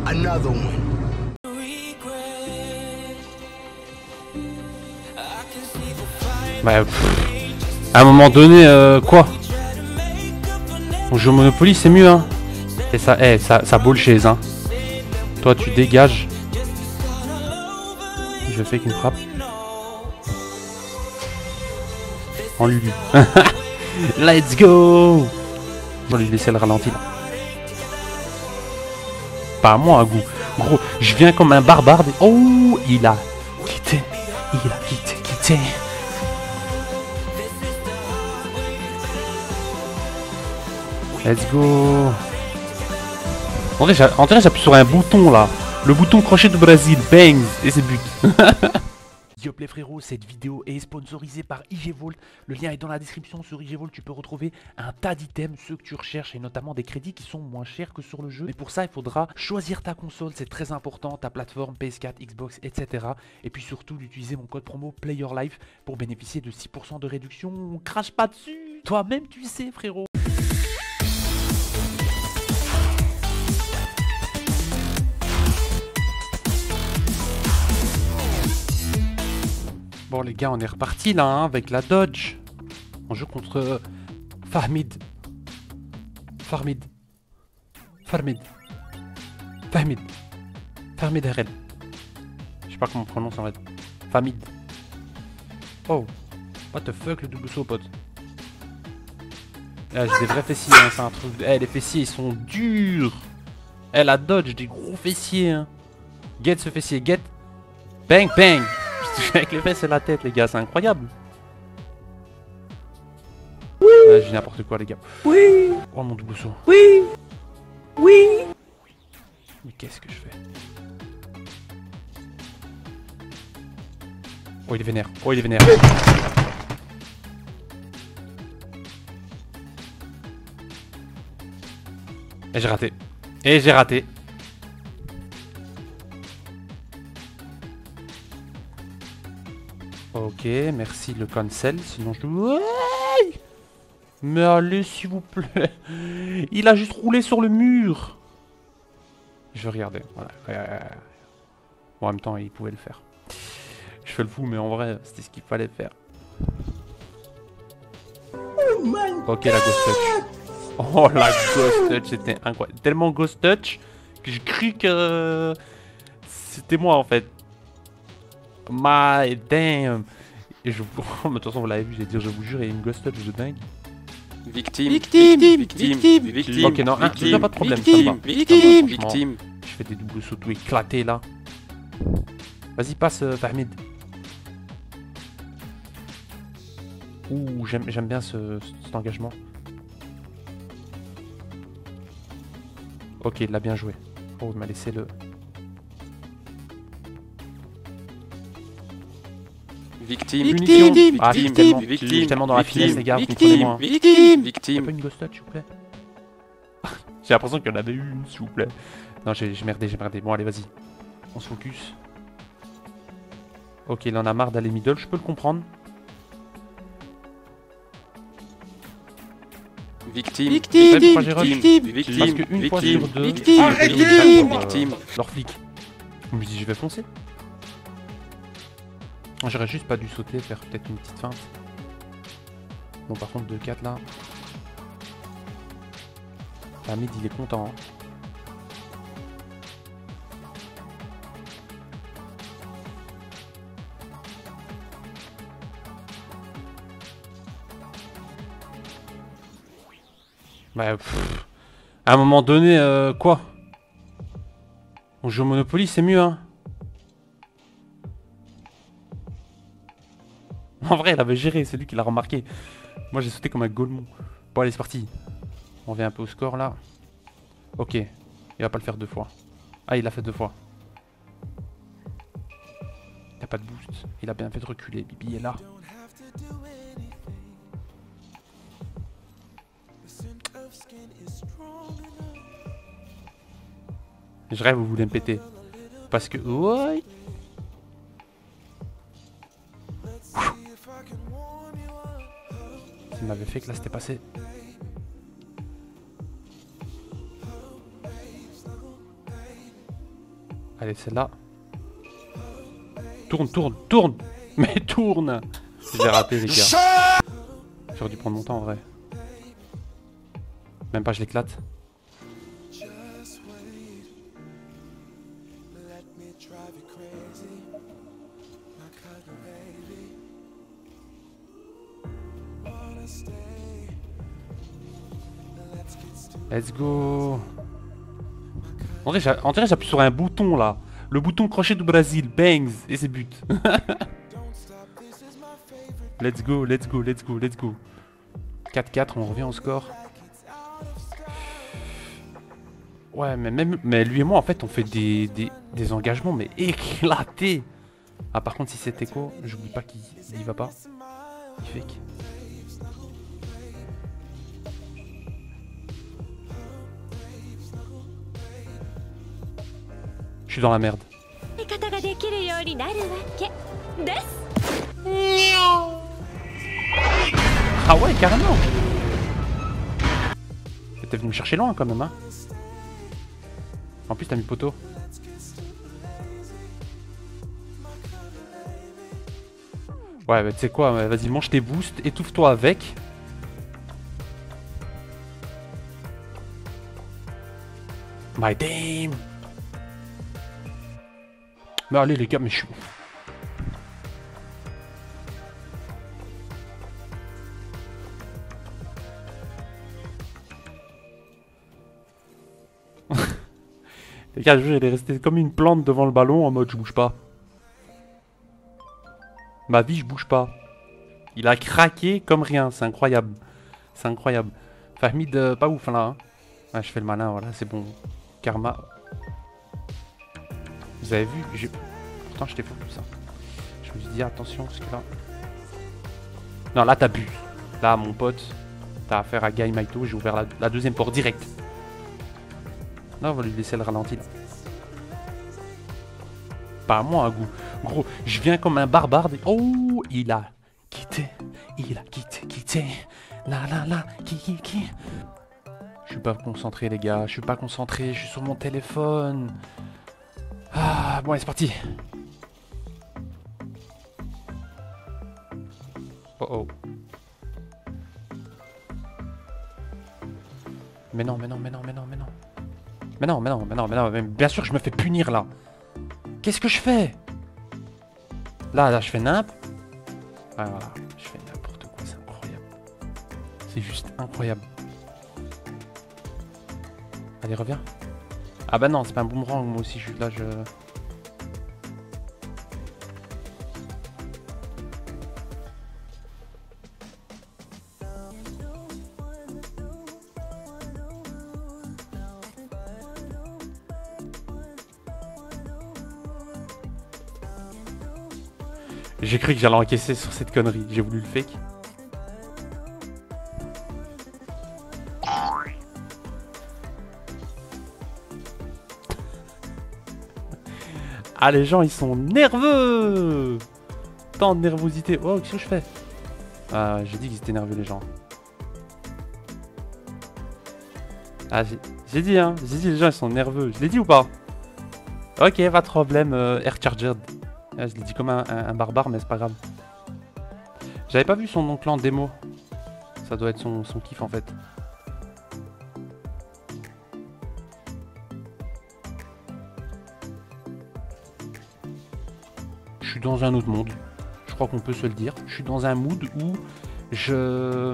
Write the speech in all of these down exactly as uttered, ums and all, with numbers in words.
Another one. Bah, pff, à un moment donné, euh, quoi? On joue au Monopoly, c'est mieux, hein. Et ça, eh, ça, ça bullshit, hein. Toi, tu dégages. Je fais qu'une frappe. En Lulu. Let's go. Bon, lui laisser le ralenti là. Pas à moi, un goût. Gros, je viens comme un barbare. Oh, il a quitté. Il a quitté, quitté. Let's go. En vrai, j'appuie sur un bouton là. Le bouton crochet du Brésil. Bang. Et c'est but. Yop les frérots, cette vidéo est sponsorisée par IGVault. Le lien est dans la description. Sur IGVault, tu peux retrouver un tas d'items, ceux que tu recherches, et notamment des crédits qui sont moins chers que sur le jeu. Mais pour ça, il faudra choisir ta console, c'est très important, ta plateforme P S quatre, Xbox, et cetera. Et puis surtout, d'utiliser mon code promo PlayerLife pour bénéficier de six pour cent de réduction. On crache pas dessus. Toi-même, tu sais, frérot. Bon les gars, on est reparti là hein, avec la Dodge. On joue contre euh, Fahmid. Fahmid. Fahmid. Fahmid. Fahmid Herel. Je sais pas comment on prononce en fait. Fahmid. Oh. What the fuck le double saut pote. Ah, j'ai des vrais fessiers, hein, c'est un truc. Eh les fessiers ils sont durs. Eh la Dodge, des gros fessiers hein. Get ce fessier, get. Bang bang. Avec les fesses et la tête les gars, c'est incroyable. Oui. Ouais, j'ai n'importe quoi les gars. Oui. Oh mon double saut. Oui. Oui. Mais qu'est-ce que je fais? Oh il est vénère. Oh il est vénère. Et j'ai raté. Et j'ai raté. Ok, merci le cancel, sinon je... Ouais. Mais allez, s'il vous plaît. Il a juste roulé sur le mur. Je vais regarder, voilà. Bon, en même temps, il pouvait le faire. Je fais le fou, mais en vrai, c'était ce qu'il fallait faire. Ok, la ghost touch. Oh, la ghost touch, c'était incroyable. Tellement ghost touch que j'ai cru que... C'était moi, en fait. My damn. Et je vous... de toute façon vous l'avez vu, j'ai dit je vous jure, il y a une ghost touch de dingue. Victime, victime, victime, victime, victime. Ok non, il n'y a pas de problème, victime, ça va. victime, victime. Je fais des doubles sauts tout éclatés là. Vas-y passe euh, Fahmid. Ouh, j'aime bien ce, cet engagement. Ok, il l'a bien joué. Oh, il m'a laissé le... Victime, victime, victime, ah, victime, tellement, victime, victime, tellement dans la victime, finesse les gars, victime, victime, victime. Pas une ghost touch s'il vous plaît. J'ai l'impression qu'il y en avait une s'il vous plaît. Non j'ai merdé, j'ai merdé. Bon allez vas-y, on se focus. Ok il en a marre d'aller middle, je peux le comprendre. Victime, victime, victime, victime, victime, parce qu'une victime, fois sur deux, victime, victime, victime, leur flic. Je me dis je vais foncer. J'aurais juste pas dû sauter, faire peut-être une petite feinte. Bon par contre deux quatre là. Fahmid il est content. Hein. Bah pff, à un moment donné, euh, quoi? On joue au Monopoly, c'est mieux hein. En vrai, il avait géré, c'est lui qui l'a remarqué. Moi, j'ai sauté comme un golemon. Bon, allez, c'est parti. On revient un peu au score, là. Ok. Il va pas le faire deux fois. Ah, il l'a fait deux fois. Il n'a pas de boost. Il a bien fait de reculer. Bibi est là. Je rêve, vous voulez me péter. Parce que... Ouais. Ça m'avait fait que là c'était passé. Allez, celle-là. Tourne, tourne, tourne. Mais tourne. J'ai raté, les gars. J'aurais dû prendre mon temps, en vrai. Même pas, je l'éclate. Let's go. En vrai, j'appuie sur un bouton là. Le bouton crochet du Brésil. Bangs. Et c'est but. Let's go, let's go, let's go, let's go. quatre quatre, on revient au score. Ouais, mais même mais lui et moi, en fait, on fait des, des, des engagements, mais éclatés. Ah, par contre, si c'est Teco, j'oublie pas qu'il y va pas. Il fake. Je suis dans la merde. Ah ouais, carrément. T'es venu me chercher loin quand même, hein. En plus, t'as mis poteau. Ouais, bah tu sais quoi, vas-y, mange tes boosts, étouffe-toi avec. My damn. Mais allez les gars, mais je suis... Les gars, je vais rester comme une plante devant le ballon en mode je bouge pas. Ma vie, je bouge pas. Il a craqué comme rien, c'est incroyable. C'est incroyable. Fahmid, euh, pas ouf là. Hein. Ah, je fais le malin, voilà, c'est bon. Karma. Vous avez vu, j'ai... Pourtant, je t'ai fait ça. Je me suis dit, attention, parce que là... Non, là, t'as bu. Là, mon pote, t'as affaire à Guy Maito, j'ai ouvert la, la deuxième porte direct. Là, on va lui laisser le ralenti, là. Pas à moi, un goût. Gros, je viens comme un barbare. De... Oh, il a quitté. Il a quitté, quitté. Là, là, là, qui, qui, qui. Je suis pas concentré, les gars. Je suis pas concentré. Je suis sur mon téléphone. Ah, bon, allez, c'est parti. Oh, oh. Mais non, mais non, mais non, mais non, mais non. Mais non, mais non, mais non, mais non. Mais bien sûr, je me fais punir, là. Qu'est-ce que je fais? Là, là, je fais nimp. Ah, voilà, je fais n'importe quoi, c'est incroyable. C'est juste incroyable. Allez, reviens. Ah bah non, c'est pas un boomerang, moi aussi, je suis là, je... J'ai cru que j'allais encaisser sur cette connerie, j'ai voulu le fake. Ah, les gens, ils sont nerveux. Tant de nervosité. Oh, qu'est-ce que je fais? Ah, j'ai dit qu'ils étaient nerveux, les gens. Ah, j'ai dit, hein. J'ai dit, les gens, ils sont nerveux. Je l'ai dit ou pas? Ok, pas de problème, euh, Air Charger. Ah, je l'ai dit comme un, un, un barbare, mais c'est pas grave. J'avais pas vu son oncle en démo. Ça doit être son, son kiff, en fait. Je suis dans un autre monde. Je crois qu'on peut se le dire. Je suis dans un mood où je...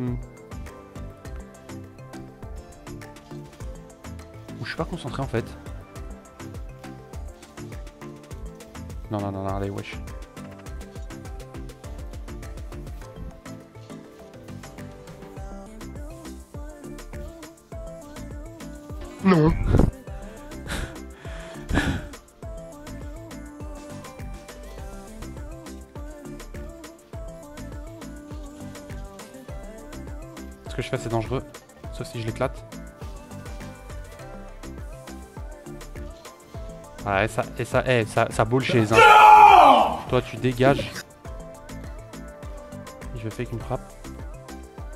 Où je suis pas concentré en fait. Non, non, non, non, allez, wesh. Non. Ce que je fais, c'est dangereux. Sauf si je l'éclate. Ah, et ça, et ça, et ça, ça bullshit, hein. Toi, tu dégages. Je fais qu'une frappe.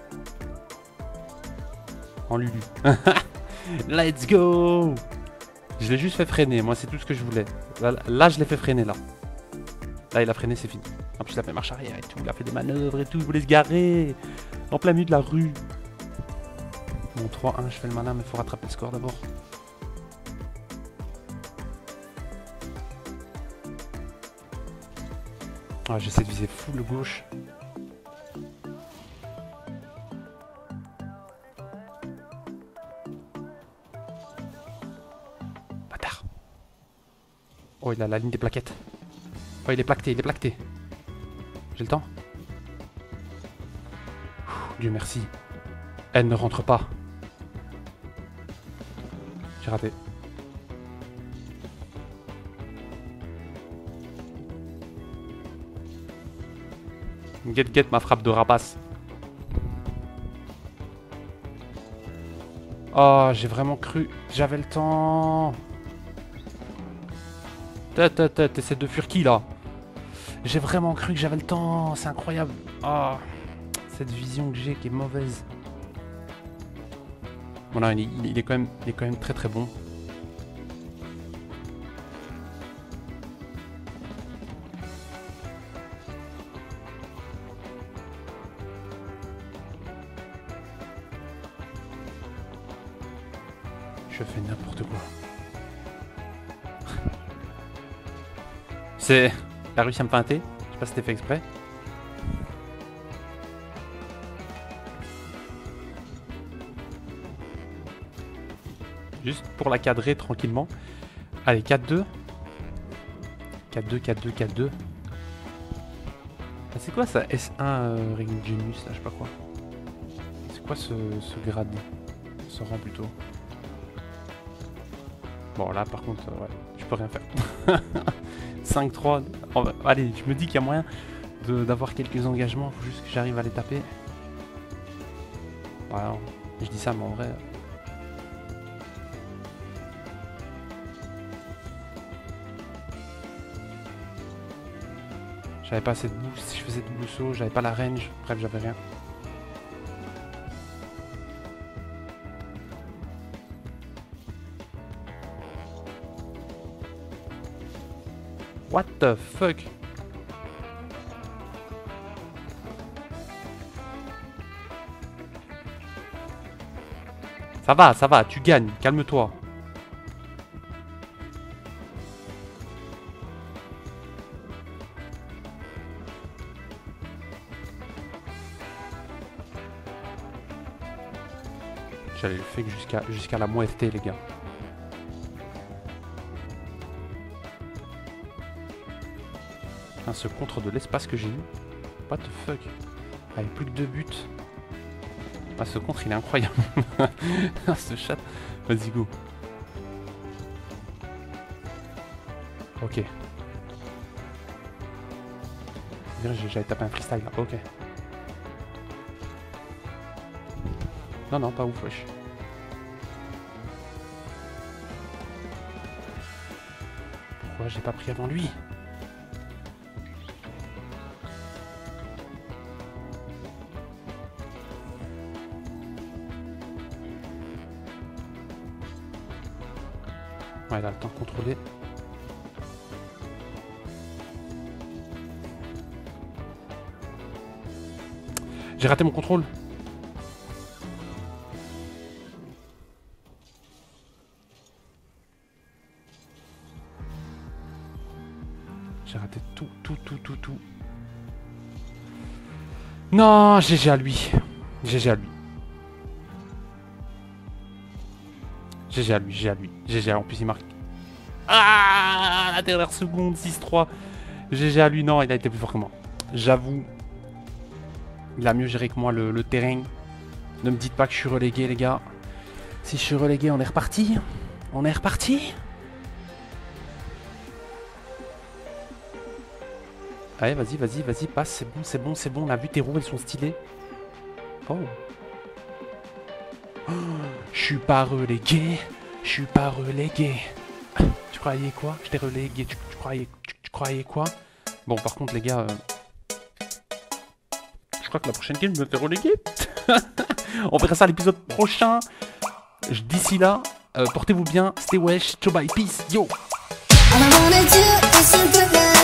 En Lulu. Let's go. Je l'ai juste fait freiner, moi c'est tout ce que je voulais. Là, là je l'ai fait freiner là. Là il a freiné, c'est fini. En plus il a fait marche arrière et tout, il a fait des manœuvres et tout, il voulait se garer. En plein milieu de la rue. Bon trois un, je fais le malin mais faut rattraper le score d'abord. Ah, j'essaie de viser full gauche. Bâtard. Oh, il a la ligne des plaquettes. Oh, il est plaqueté, il est plaqueté. J'ai le temps. Ouh, Dieu merci. Elle ne rentre pas. J'ai raté. Get get ma frappe de rapace. Oh, j'ai vraiment cru. J'avais le temps. T'essaies de fuir qui là? J'ai vraiment cru que j'avais le temps. C'est incroyable. Oh, cette vision que j'ai qui est mauvaise. Bon là, il, il, il est quand même, il est quand même très très bon. Je fais n'importe quoi. C'est... T'as réussi à me feinter? Je sais pas si c'était fait exprès. Juste pour la cadrer tranquillement. Allez, quatre deux. quatre deux, quatre deux, quatre deux. Ah, c'est quoi ça? S un euh, Ring Genius, là, je sais pas quoi. C'est quoi ce, ce grade? Ce rang plutôt. Bon là par contre, euh, ouais, je peux rien faire. cinq trois. Oh, bah, allez, je me dis qu'il y a moyen d'avoir quelques engagements, faut juste que j'arrive à les taper. Voilà, je dis ça mais en vrai... J'avais pas assez de boost, si je faisais double saut, j'avais pas la range, bref j'avais rien. What the fuck? Ça va, ça va, tu gagnes, calme-toi. J'allais le faire jusqu'à jusqu'à la moitié, les gars. Ah, ce contre de l'espace que j'ai eu. What the fuck? Allez, plus que deux buts. Ah, ce contre, il est incroyable. Ce chat. Vas-y, go. Ok. J'avais tapé un freestyle là. Ok. Non, non, pas ouf, wesh. Pourquoi j'ai pas pris avant lui? Ouais, il a le temps de contrôler. J'ai raté mon contrôle. J'ai raté tout, tout, tout, tout, tout. Non, G G à lui. G G à lui. G G à lui, G G à lui. G G, en plus il marque. Ah, la dernière seconde, six trois. G G à lui, non, il a été plus fort que moi. J'avoue. Il a mieux géré que moi le, le terrain. Ne me dites pas que je suis relégué, les gars. Si je suis relégué, on est reparti. On est reparti. Allez, vas-y, vas-y, vas-y, passe. C'est bon, c'est bon, c'est bon. On a vu tes roues, elles sont stylées. Oh. Oh, je suis pas relégué. Je suis pas relégué. Tu croyais quoi? Je t'ai relégué. Tu, tu, croyais, tu, tu croyais quoi? Bon, par contre, les gars... Euh... Je crois que la prochaine game, je me fais reléguer. On verra ça à l'épisode prochain. D'ici là, Euh, Portez-vous bien, stay wesh, ciao bye, peace, yo. All I wanna do is you good love.